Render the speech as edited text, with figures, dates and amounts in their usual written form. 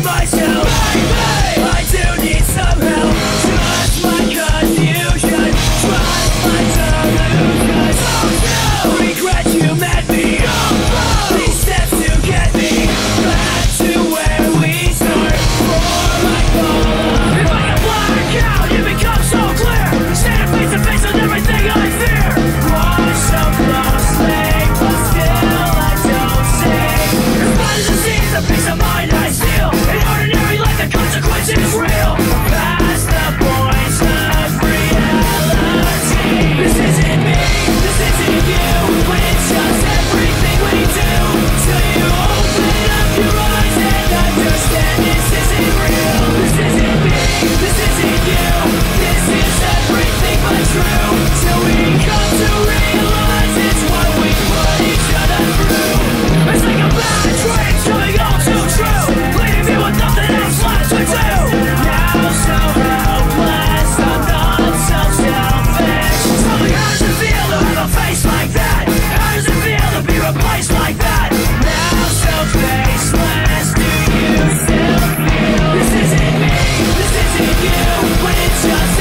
myself. I do need some help. Trust my confusion. Trust my delusion. Regret you met me. These steps to get me back to where we start. For my goal. If I can black out, it becomes so clear. Standing face to face with everything I fear. Watch so closely, but still I don't see. As bad as it seems, the peace of mind I steal. In ordinary life, the consequence is real. Past the points of reality. This isn't me, this isn't you, but it's just everything we do. Till you open up your eyes and understand this isn't real. This isn't me, this isn't you, this is everything but true. Till we come to realize it's what we put each other through. It's like a bad dream coming all too true, leaving me with nothing else left to do. Now so helpless, I'm not so selfish. Tell me, how does it feel to have a face like that? How does it feel to be replaced like that? Now so faceless, do you still feel? This isn't me, this isn't you, but it's just